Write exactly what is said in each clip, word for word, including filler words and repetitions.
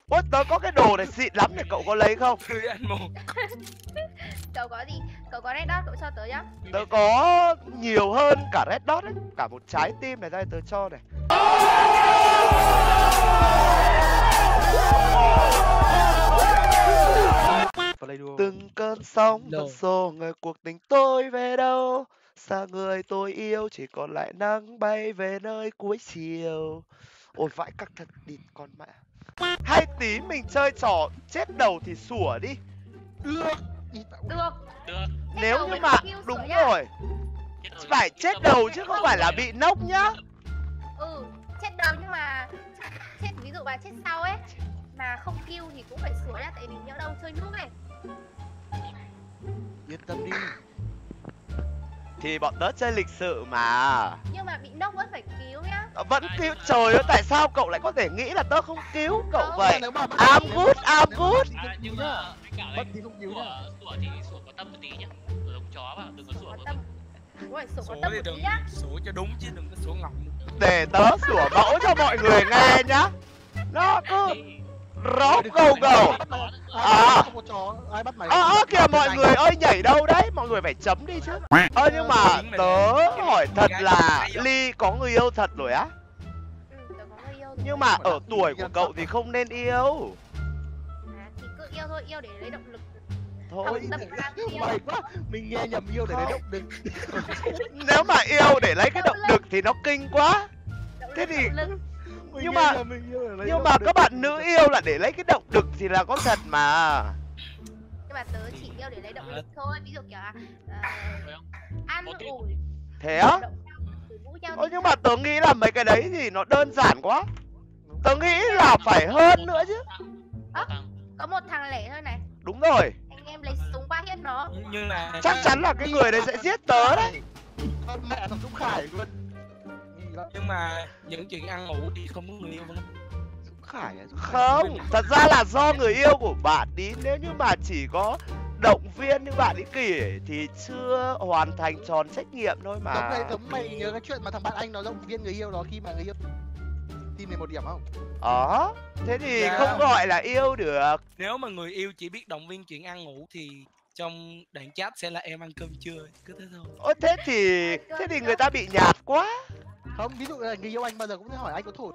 Ôi tớ có cái đồ này xịn lắm này, cậu có lấy không? Cười ăn mồ. Cậu có gì? Cậu có red dot cậu cho tớ nhá. Tớ có nhiều hơn cả red dot ấy, cả một trái tim này, đây tớ cho này. Từng cơn sóng vẫn xô người cuộc tình tôi về đâu, xa người tôi yêu chỉ còn lại nắng bay về nơi cuối chiều. Ôi vãi cặc thật địt con mẹ. Hay tí mình chơi trò chết đầu thì sủa đi. Được. Được. Được. Nếu như mà đúng rồi, phải chết đầu chứ không phải là bị nốc nhá. Ừ, chết đầu nhưng mà chết ví dụ mà chết sau ấy mà không kill thì cũng phải sửa ra, tại vì nhỡ đâu chơi nước ấy. Yên tâm đi. Thì bọn tớ chơi lịch sự mà. Nhưng mà bị nốc vẫn phải cứu nhá. Vẫn cứu, trời ơi tại sao cậu lại có thể nghĩ là tớ không cứu cậu Không, vậy? Nếu mà bắt- I'm good, I'm good. À, nhưng mà anh cả Bất đấy. thì không cứu nhá. Sủa thì sủa có tâm một tí nhá. Sủa giống chó mà, đừng có sủa Có vô tâm. tâm. Đúng rồi, sổ có Số tâm thì một đừng tí nhá. số cho đúng chứ đừng có số ngọng. Để tớ sủa mẫu cho mọi người nghe nhá. Nó cứ rót gâu gầu. À. Không có chó, ai bắt mày? Ơ ơ kìa mọi người ơi, nhảy đâu đấy, mọi người phải chấm đi chứ. Ơ nhưng mà tớ hỏi thật là Ly có người yêu thật rồi á? Ừ, tớ có người yêu rồi. Nhưng mà ở tuổi của cậu thì không nên yêu. À, thì cứ yêu thôi, yêu để lấy động lực. Thôi, Tâm can yêu. Mày quá, mình nghe nhầm yêu để lấy động lực. nếu mà yêu để lấy cái động lực thì nó kinh quá. Động Thế lực, thì- động lực. Mình Nhưng nghe mà- nhầm mình yêu để lấy Nhưng động mà lực. các bạn nữ yêu là để lấy cái động lực thì là có thật mà. Nhưng mà tớ chỉ yêu để lấy động lực thôi, ví dụ kiểu là uh, an ủi, Thế á? động nhau, cổ vũ nhau. Ơ nhưng mà tớ nghĩ là mấy cái đấy thì nó đơn giản quá. Tớ nghĩ là phải hơn nữa chứ. Có một thằng lẻ thôi này, Đúng rồi, anh em lấy súng ba hiết nó. Nhưng là chắc chắn là cái người đấy sẽ giết tớ đấy. Con mẹ thằng Dũng Khải luôn. Nghi lắm. nhưng mà những chuyện ăn ngủ thì không có người yêu vẫn. Dũng Khải à? Dũng Khải. Không, thật ra là do người yêu của bạn đi. Nếu như mà chỉ có động viên như bạn ấy kể thì chưa hoàn thành tròn trách nhiệm thôi Giống mà. này, giống mày nhớ cái chuyện mà thằng bạn anh nó động viên người yêu đó khi mà người yêu tìm mình một điểm không? Ờ, thế thì Dạ. không gọi là yêu được. Nếu mà người yêu chỉ biết động viên chuyện ăn ngủ thì trong đoạn chat sẽ là em ăn cơm chưa, cứ thế thôi. Ôi thế thì thế thì người ta bị nhạt quá. Không, ví dụ là người yêu anh bao giờ cũng sẽ hỏi anh có thụt.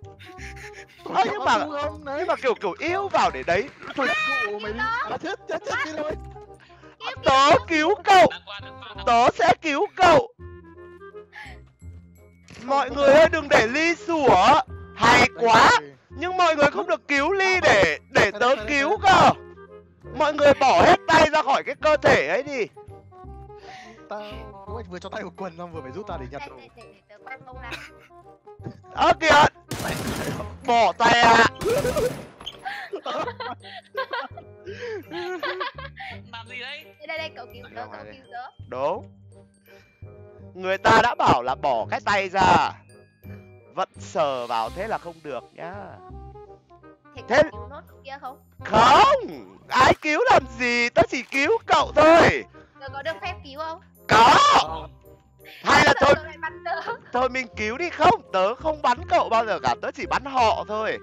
Ơ nhưng mà không đấy. nhưng mà kiểu kiểu yêu vào để đấy. Thôi, Cụ mày đi. À, chết chết chết đi thôi. tớ cứu cậu, tớ sẽ cứu cậu. Mọi người ơi đừng để Ly sủa. Hay quá. Nhưng mọi người không được cứu Ly để để tớ cứu cơ. Mọi người bỏ hết tay ra khỏi cái cơ thể ấy đi. Tao lúc anh vừa cho tay một quần xong vừa phải rút ra để nhặt Để, đồ. để, để, để tớ quăng ông ra. Ơ kìa. Bỏ tay à. Làm gì đấy? Đây đây đây, cậu cứu tớ, cậu cứu tớ. Đúng. Người ta đã bảo là bỏ cái tay ra, vẫn sờ vào thế là không được nhá. Thế Thế- cậu cứu nốt cậu kia không? Không, ai cứu làm gì, tớ chỉ cứu cậu thôi. Tớ có được phép cứu không? Có. Không. Hay là Sao thôi, cậu lại bắn tớ? thôi mình cứu đi. Không, tớ không bắn cậu bao giờ cả, tớ chỉ bắn họ thôi.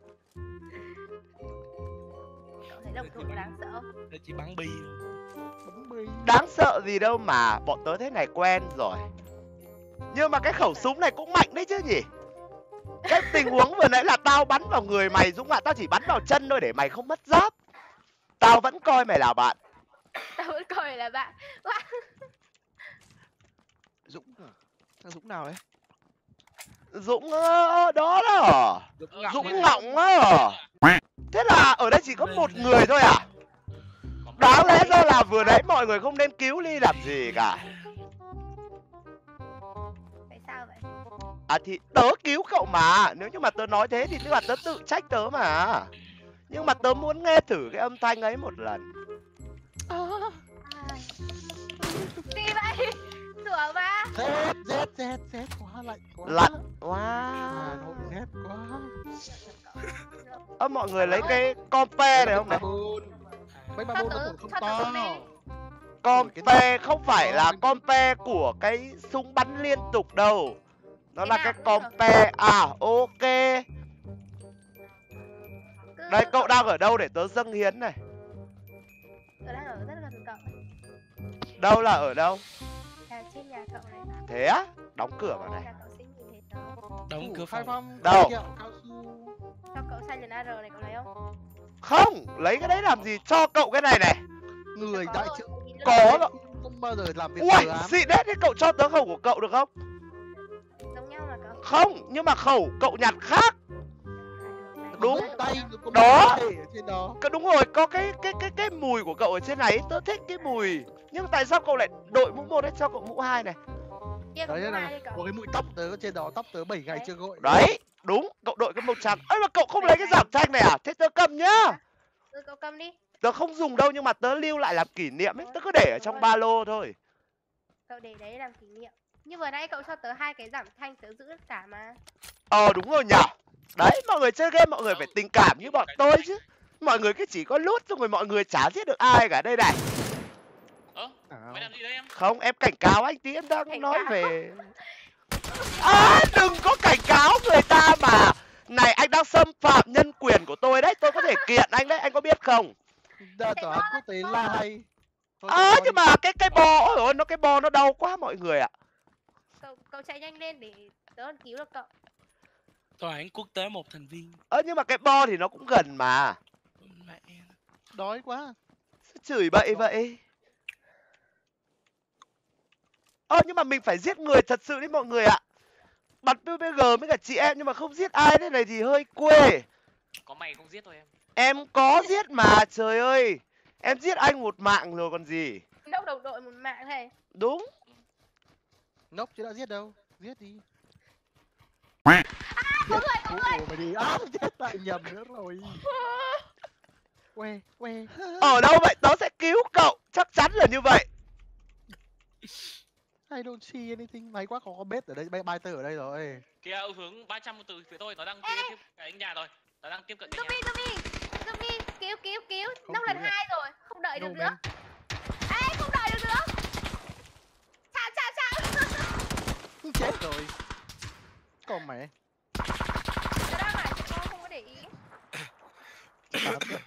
Cậu thấy đồng đội có đáng sợ không? Để chỉ bắn bi. Bấm bi. Đáng sợ gì đâu mà, bọn tớ thế này quen rồi. Nhưng mà cái khẩu súng này cũng mạnh đấy chứ nhỉ. Cái tình huống vừa nãy là tao bắn vào người mày Dũng ạ, tao chỉ bắn vào chân thôi để mày không mất giáp. Tao vẫn coi mày là bạn. Tao vẫn coi là bạn. Dũng à? Thằng Dũng nào đấy? Dũng ờ, đó đó. Dũng Dũng Ngọng á. Thế là ở đây chỉ có một người thôi à? Đáng lẽ ra là vừa nãy mọi người không nên cứu Ly làm gì cả. Tại sao vậy? À thì tớ cứu cậu mà. Nếu như mà tớ nói thế thì tức là tớ tự trách tớ mà. Nhưng mà tớ muốn nghe thử cái âm thanh ấy một lần. Ai? Gì vậy? Sửa mà. Z Z Z Z quá lạnh quá. Lạnh Hà quá. Nội Z quá. Ơ mọi người lấy cái compe này không này? Bánh ba Cho bôn nó tớ, cũng không cho tớ to. xuống đi. Compe không phải là compe của cái súng bắn liên tục đâu. Nó Thế là nào cái cũng được. compe. À ok. Cứ Đây, cậu đang ở đâu để tớ dâng hiến này? Tớ đang ở rất gần cậu. Đâu là ở đâu? À, trên nhà cậu này. Thế á? Đóng cửa vào này. Là cậu sẽ nhìn thấy tớ. Đóng cửa khai phòng. phong. Đâu? Kẹo cao su. Cho cậu Silent a rờ này cậu lấy không? Không, lấy cái đấy làm gì? Cho cậu cái này này. Người Có đại rồi, trưởng nhìn Có lên. rồi. không bao giờ làm việc Ui, lừa ám. xịn đấy, thế cậu cho tớ khẩu của cậu được không? Giống nhau mà cậu. Không, nhưng mà khẩu cậu nhặt khác. Đúng. Tay, có Đó. tay ở trên đó. Cái đúng rồi, có cái cái cái cái mùi của cậu ở trên này, tớ thích cái mùi. Nhưng tại sao cậu lại đội mũ một đấy, cho cậu mũ hai này? Kia có Đấy mũ là hai đi cậu. có cái mũi tóc tớ ở trên đó, tóc tớ bảy ngày Đấy. chưa gội. Đấy, đúng, cậu đội cái màu trắng. Ơ mà cậu không lấy cái giảm thanh này à? Thế tớ cầm nhá. Ừ, cậu cầm đi. Tớ không dùng đâu nhưng mà tớ lưu lại làm kỷ niệm ấy, tớ cứ để ở trong ba lô thôi. Cậu để đấy làm kỷ niệm. Như vừa nãy cậu cho tớ hai cái giảm thanh, tớ giữ tất cả mà. Ờ đúng rồi nhở. Đấy, mọi người chơi game mọi người phải tình cảm như bọn tôi chứ. Mọi người cứ chỉ có lút xong rồi mọi người chả giết được ai cả đây này. Ơ, À, mày làm gì đấy em? Không, em cảnh cáo anh tí, em đang Cảnh nói cáo. về. À, đừng có cảnh cáo người ta mà. Này, anh đang xâm phạm nhân quyền của tôi đấy, tôi có thể kiện anh đấy, anh có biết không? Đa tòa án quốc tế La Hay. Thôi, À, cậu nhưng đi. mà cái cái bò, ôi ôi, nó cái bò nó đau quá mọi người ạ. Cậu, cậu chạy nhanh lên để tớ còn cứu được cậu. Tòa án quốc tế một thành viên. Ơ nhưng mà cái bo thì nó cũng gần mà. Mẹ. Đói quá. Sao chửi bậy vậy? Ơ nhưng mà mình phải giết người thật sự đấy mọi người ạ. Bắn pê u bê giê với cả chị em nhưng mà không giết ai thế này thì hơi quê. Có mày không giết thôi em. Em có giết mà, trời ơi. Em giết anh một mạng rồi còn gì. Đâu đồng đội một mạng này. Đúng. Nốc chứ đã giết đâu. Giết đi. À, có người, có người. Ủa mày đi. À, chết lại nhầm nữa rồi. Que, que. Ở đâu vậy? Tớ sẽ cứu cậu. Chắc chắn là như vậy. I don't see anything. May quá có con bếp ở đây, bay bay tơ ở đây rồi. Kìa ở hướng ba trăm từ phía tôi, nó đang tiếp tiếp cái nhà rồi. Nó đang tiếp cận cái nhà. Zombie, zombie. Zombie, cứu, cứu, cứu. Không Nóc lần cứu được. hai rồi. Không đợi được No, nữa. man. Ê, không đợi được nữa. Chào, chào, chào. Chết rồi. Con mẹ. Tớ đang hỏi chị cô không có để ý. Tám nữa.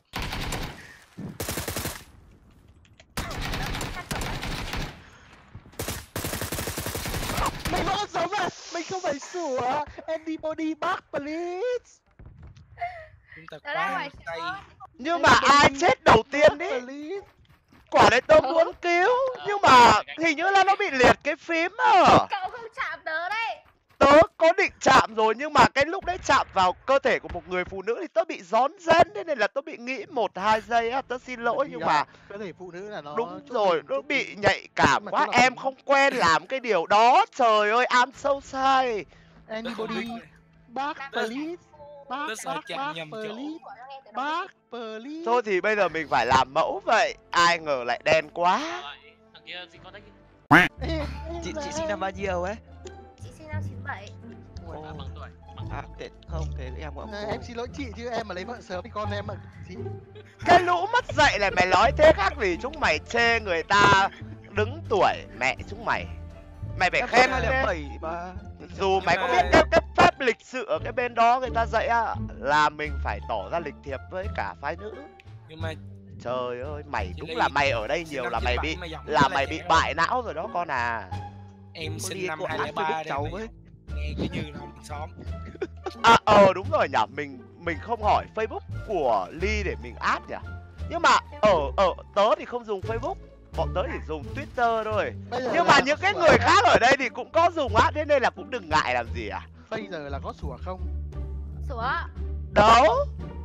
Mày vẫn sống à? Mày không phải sủa. Anybody back please. Chúng ta Tớ đang quá hỏi chị tay. cô. Nhưng mà ai chết đầu tiên Back đi? please. Quả đấy tớ muốn cứu. Nhưng mà hình như là nó bị liệt cái phím à. Cậu không chạm tớ đây. Tớ có định chạm rồi nhưng mà cái lúc đấy chạm vào cơ thể của một người phụ nữ thì tớ bị rón rén, thế nên là tớ bị nghĩ một hai giây á, tớ xin lỗi. Bởi vì Nhưng là mà cơ thể phụ nữ là nó đúng chút rồi, đỉnh, nó chút bị đỉnh. nhạy cảm Nhưng mà quá, tức là em mình- không quen làm cái điều đó. Trời ơi, I'm so sorry. Tớ không Anybody biết. back Đang please. Back, Tớ sợ back, chạm back nhầm chỗ. please. Của nó nghe từ đó. Back please. Thôi thì bây giờ mình phải làm mẫu vậy. Ai ngờ lại đen quá. Lại, thằng kia gì con đấy. Ê, ê, Chị chị ê. sinh năm bao nhiêu ấy? Chị sinh năm chín bảy. Ủa, À, bằng tuổi. Bằng À thế không thế em cũng à, em xin lỗi chị chứ em mà lấy vợ sớm thì con em mà chị. Cái lũ mất dạy này mày nói thế khác gì chúng mày chê người ta đứng tuổi. Mẹ chúng mày. Mày phải em khen hai lên. lẻ bảy mà. Dù mày có biết cái, cái phép lịch sự ở cái bên đó người ta dạy á, là mình phải tỏ ra lịch thiệp với cả phái nữ. Nhưng mà Trời ơi, mày Chị đúng Ly, là mày ở đây sinh nhiều năm là chín mày bảy bị mà giọng là rất mày là bị trẻ. bại não rồi đó con à. em Cô sinh đi năm cô hai áp lẻ với ba Đức cháu đây với. nghe cứ như là hàng xóm. À ờ đúng rồi nhỉ, mình mình không hỏi Facebook của Ly để mình add nhỉ. Nhưng mà ở ở tớ thì không dùng Facebook, bọn tớ chỉ dùng Twitter thôi. Bây giờ Nhưng là mà có những cái sủa người không? khác ở đây thì cũng có dùng á, thế nên là cũng đừng ngại làm gì à. Bây giờ là có sủa không? Sủa. Đâu,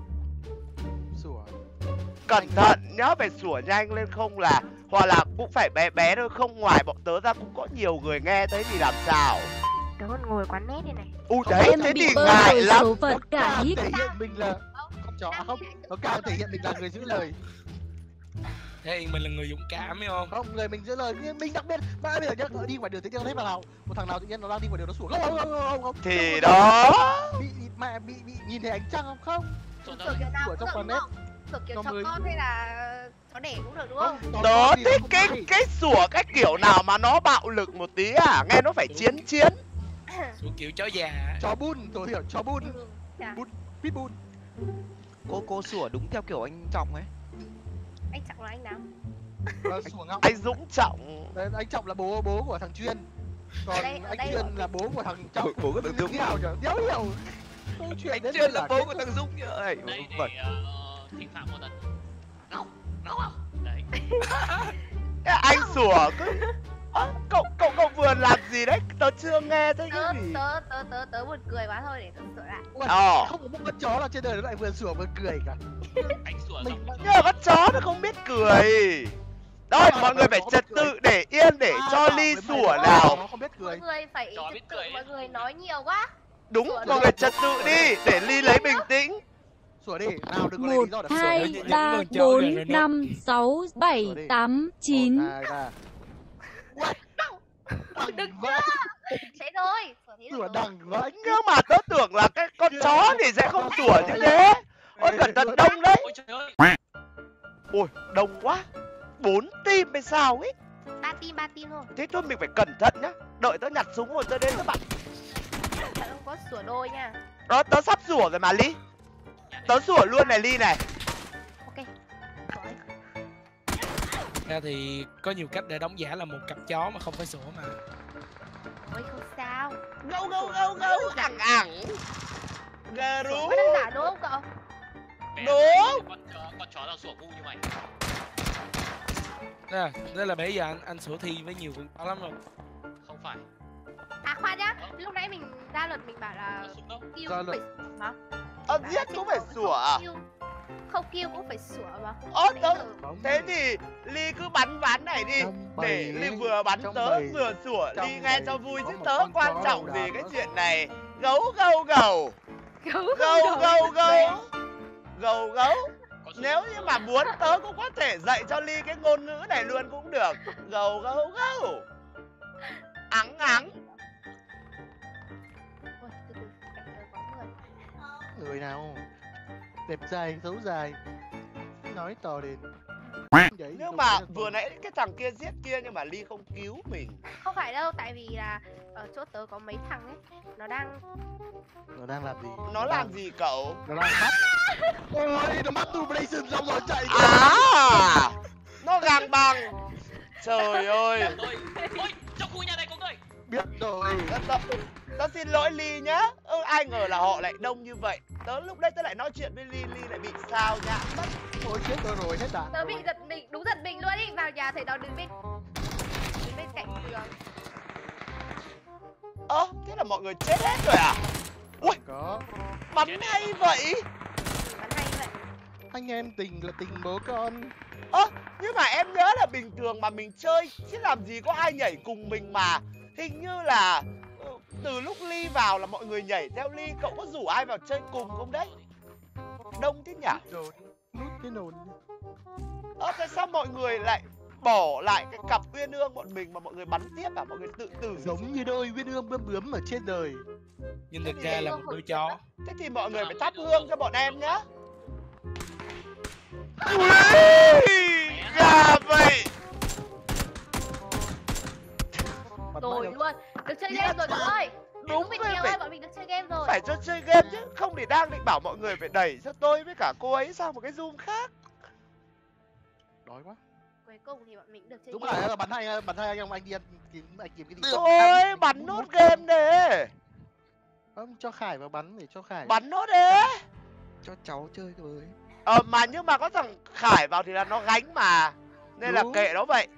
Sủa. cẩn thận nhá, phải sủa nhanh lên không là, hoặc là cũng phải bé bé thôi, không ngoài bọn tớ ra cũng có nhiều người nghe thấy thì làm sao. Tớ còn ngồi quán nét đây này. U đấy, Em thế bị thì bơ ngại rồi lắm. số phận cả Càng hít. thể hiện mình là không chó à, không, nó càng thể hiện mình là người giữ lời. Thế mình là người dũng cảm hiểu không? Không, người mình giữ lời nhưng mình đặc biệt mà bây giờ nhá, đi ngoài đường tự nhiên thấy vào nào một thằng nào tự nhiên nó đang đi ngoài đường nó sủa không không không không không Thì Không, đó. bị bị mẹ bị bị nhìn thấy ánh trăng không không Trộn Sủa ra kiểu nào sủa cũng trong được quán đúng nét. không? Sủa kiểu Cho chó mới- con hay là chó đẻ cũng được đúng không? Chó Đó con thì thích không cái phải. cái sủa cái kiểu nào mà nó bạo lực một tí à, nghe nó phải chiến chiến. Sủa kiểu chó già. Chó bun tôi hiểu chó bun Ừ, dạ. pitbull Cô cô sủa đúng theo kiểu anh Trọng ấy. Anh Trọng là anh nào? Ờ, sủa ngọng. Anh Dũng Trọng. Đấy, anh Trọng là bố bố của thằng Chuyên. Còn Ở đây- ở anh đây- Chuyên là bố của thằng Trọng. Bố của thằng Dũng. Nào nhở? Đéo hiểu. Câu chuyện Anh đến Chuyên đây là bố kết của thúc. thằng Dũng nhỉ? Ấy, Đây vẩn. để ờ, thị phạm một lần. Đâu? Đâu không? Đấy. Anh sủa cứ Ơ, cậu cậu cậu vừa làm gì đấy? Tớ chưa nghe thấy Tớ cái gì. tớ tớ tớ tớ buồn cười quá thôi để tớ sửa lại. Ui, Ờ. không có một con chó nào trên đời nó lại vừa sủa vừa cười cả. Anh sủa Mình xong. Nhưng mà con chó nó không biết cười. Đó, mọi người phải trật tự để yên để À, cho bảo Ly với mày sủa là nào. Nó không biết Mọi cười. người phải Chó trật biết tự, cười mọi đấy. người nói nhiều quá. Đúng, Sủa mọi được. người trật tự đi để Ly lấy bình tĩnh. Sủa đi, nào đừng có lấy một, lý do để hai, những ba, con chó bốn, này rồi nó- năm, sáu, bảy, Sủa đi. tám, chín. Một, hai, ba. Đừng Vãi, Thế thôi. Sửa thế sủa được rồi. đằng vãi. Nhưng mà tớ tưởng là cái con chó thì sẽ không sủa như thế. Ôi cẩn thận đông đấy. Ôi trời ơi. Ôi đông quá. Bốn tim hay sao ấy. Ba tim ba tim thôi. Thế thôi mình phải cẩn thận nhá. Đợi tớ nhặt súng rồi tớ đến tớ bắn. Tớ không có sửa đôi nha. Đó tớ sắp sủa rồi mà Ly. Tớ sủa luôn này Ly này. Ok. Rồi. Ra thì có nhiều cách để đóng giả là một cặp chó mà không phải sủa mà. Ôi không sao. Gâu gâu gâu gâu ẳng ẳng. Gà Sửa rú. quá đơn giản đúng không cậu? Bé Đúng. Con chó, con chó nào sủa ngu như mày. Nè, đây là bây giờ anh anh sủa thi với nhiều con chó lắm rồi. Không phải. À khoan nhá, lúc nãy mình ra luật mình bảo là Nó súng đâu. kill Ra cũng luật. phải mà. Ờ Bảo là giết chết cũng phải rồi, sủa à? không kill- Không kill cũng phải sủa mà. Ơ tớ. Nãy giờ- Thế thì Ly cứ bắn ván này đi. Trong Để bầy Ly ấy, vừa bắn trong tớ bầy- vừa sủa trong Ly nghe bầy cho vui có chứ một tớ con quan chó trọng đầu vì đàn cái nữa. chuyện này. Gấu gâu gầu. Gấu Gâu gâu gâu. Gấu. Gầu gấu. Có súng. Nếu như mà muốn tớ cũng có thể dạy cho Ly cái ngôn ngữ này luôn cũng được. Gầu gâu gâu. Ắng ắng. Ôi, từ từ, cảnh giới có người. Người nào? Đẹp dài, xấu dài. Nói to đến. Đấy, Nhưng không mà phải là vừa to. nãy cái thằng kia giết kia nhưng mà Ly không cứu mình. Không phải đâu, tại vì là ở chỗ tớ có mấy thằng ấy, nó đang Nó đang làm gì? Nó làm gì cậu? Nó đang bắt. Ôi, nó bắt Dublation xong rồi chạy. À, nó gàng bằng. Trời ơi. Ôi, ôi, trong khu nhà này có người. Biết rồi. Tớ, tớ, tớ xin lỗi Ly nhá. Ừ, ai ngờ là họ lại đông như vậy. Tớ lúc đấy tớ lại nói chuyện với Ly, Ly lại bị sao nhã mất. Ôi chết tôi rồi, hết đạn. tớ bị rồi. giật mình, đúng giật mình luôn ý, vào nhà thấy nó đứng bên đứng bên cạnh tường. Ơ, thế là mọi người chết hết rồi à? Ui, Có. bắn hay vậy. Bắn hay như vậy. Anh em tình là tình bố con. Ơ, nhưng mà em nhớ là bình thường mà mình chơi chứ làm gì có ai nhảy cùng mình mà. Hình như là ừ, từ lúc Ly vào là mọi người nhảy theo Ly. Cậu có rủ ai vào chơi cùng không đấy? Đông thế nhỉ? Rồi. Nút cái nồn. Ơ, tại sao mọi người lại bỏ lại cái cặp uyên ương bọn mình mà mọi người bắn tiếp à? Mọi người tự tử. Giống như đôi viên ương bướm bướm ở trên đời. Nhưng thực ra là một đôi chó. Thế thì mọi người phải thắp hương cho bọn em nhá. Ui, gà vậy. Bật Rồi mãi đâu. luôn, được chơi game rồi cậu ơi. Đúng Bình rồi, nhiều phải, ơi, bọn mình được chơi game rồi. phải cho chơi game chứ. Không thì đang định bảo mọi người phải đẩy cho tôi với cả cô ấy sang một cái zoom khác. Đói quá. Cuối cùng thì bọn mình được chơi Dũng game. lại là bắn hai bắn hai anh em anh đi ăn kiếm anh kiếm cái gì? Thôi, bắn nốt game đi. Không cho Khải vào bắn để cho Khải. Bắn nốt đi. Cho cháu chơi với. Ờ, mà nhưng mà có thằng Khải vào thì là nó gánh mà. Nên là Đúng. kệ nó vậy.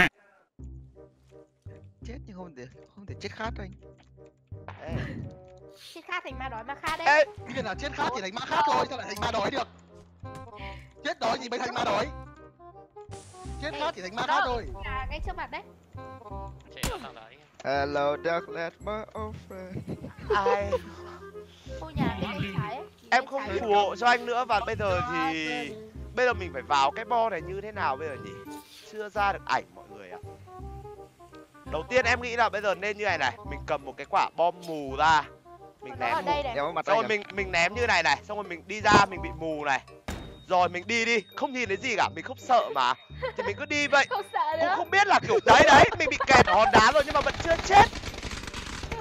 Chết nhưng không thể không thể chết khát anh. Ê, Chết khát thành ma đói ma khát đấy. ê, Bây nào chết khát thì thành ma khát thôi, sao lại thành ma đói được? Chết đói thì mới thành ma đói. Chết khát thì thành ma khát thôi. À, ngay trước mặt đấy. Chế ở thằng đấy. Hello darknet my old friend. ai Khu nhà bên tay trái ấy. em Bên không trái. phù hộ cho anh nữa. Và bây giờ thì bây giờ mình phải vào cái bo này như thế nào bây giờ nhỉ? Chưa ra được ảnh mọi người ạ. Đầu tiên em nghĩ là bây giờ nên như này này. Mình cầm một cái quả bom mù ra. Mình Nó ở ném đây này. Đeo vào mặt xong anh rồi à? mình mình ném như này này. Xong rồi mình đi ra mình bị mù này. Rồi mình đi đi. Không nhìn thấy gì cả. Mình không sợ mà. Thì mình cứ đi vậy. Không sợ Cũng nữa. không biết là kiểu đấy đấy. Mình bị kẹt ở hòn đá rồi nhưng mà vẫn chưa chết.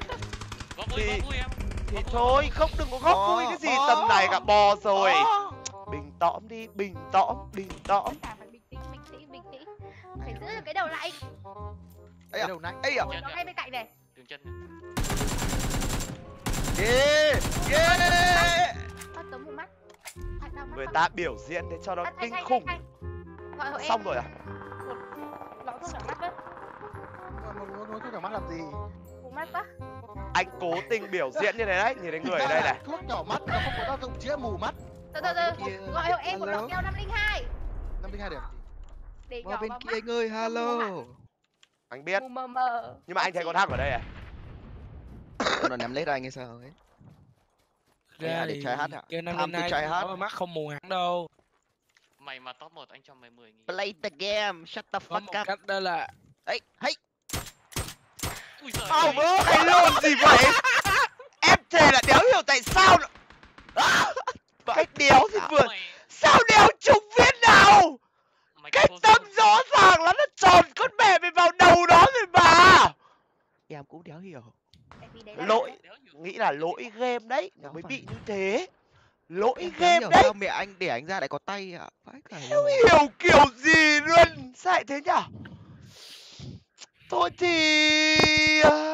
Góp vui, Thì- góp vui em. Thì thôi không đừng có góp Có, vui cái gì có. tầm này cả bò rồi. tóm đi, bình tóm, bình tóm. Tất cả phải bình tĩnh, bình tĩnh, bình tĩnh. Phải giữ được cái đầu lại. Ấy à, đầu nãy ấy à. Nó ngay bên cạnh này. Đường chân. Yeah, yeah. Ơ, tớ mù mắt. Thật đau mắt Người không? ta biểu diễn để cho nó À, kinh Thanh, khủng. Thanh, Thanh. Gọi hộ em. Xong rồi à? Lọ thuốc nhỏ mắt với. Nói thuốc nhỏ mắt làm gì? Mù mắt quá. Anh cố tình biểu diễn như thế đấy, nhìn thấy người ở đây này. Thuốc nhỏ mắt nó không có tác dụng chữa mù mắt. Từ từ từ. Gọi hộ em một lọ keo năm linh hai. năm linh hai điểm. Để Qua nhỏ bên vào kia mắt. anh ơi, hello. Anh biết, Mù mờ mờ. nhưng mà anh thấy con thằng ở đây à? Nó ném lết anh hay sao ấy? Ra À, để thì try hát ạ. kêu năm Time lên to hai try hát. mà mắt không mù hẳn đâu. Mày mà top một anh cho mày mười nghìn. Play the game, shut the Có fuck một up. cách đó là Ấy, hey. Ui giời Ông ơi. ơi, luôn gì vậy? Em thề là đéo hiểu tại sao nữa. Cái đéo gì vừa, Mày sao đéo trúng viên nào? mày Cái có tâm dấu- rõ ràng là nó tròn con mẹ mày vào đầu nó rồi mà. Em cũng đéo hiểu. Tại vì đấy là Lỗi, đéo hiểu. nghĩ là lỗi game đấy, nó Không mới phải. bị như thế. Lỗi Em không game hiểu đấy. sao mẹ anh để anh ra lại có tay ạ. Vãi cả Không lời. hiểu kiểu gì luôn. Sao lại thế nhở? Thôi thì... à,